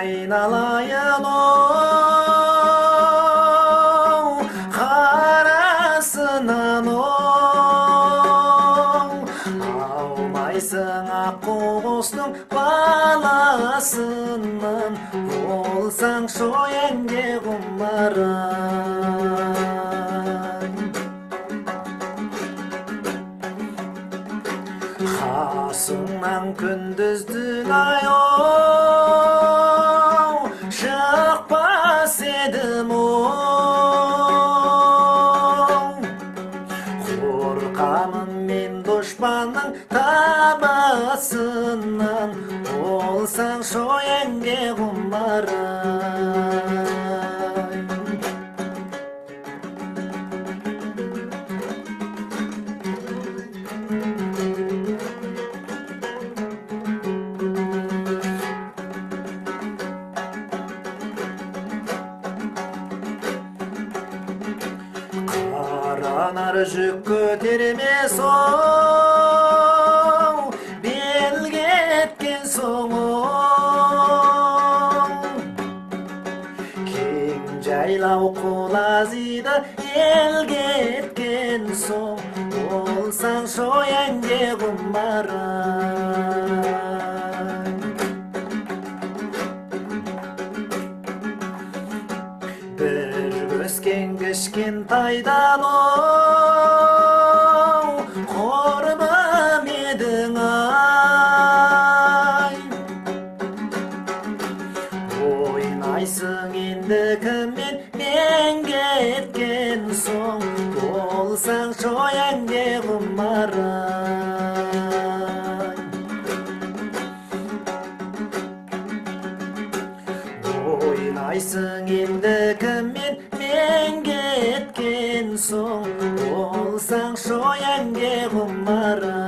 айналайын оу қарасынан оу алмайсың аққу құстың баласынан болсаң шойенге құмарай қасыңнан күндіздің ай оу шықпас едім оу қорқамын мен дұшпанның табасынан болсаң шойенге құмарай Қаранар жүк көтермес оу белге еткен соң оу кең жайлау құлазиды елге еткен соң болсаң шойенге құмарай бір өскен кішкентайдан оу құрбым едің ай ойнайсың енді кіммен мен кеткен соң болсаң шойенге құмарай ойнайсың енді кіммен мен кеткен соң болсаң шойенге құмарай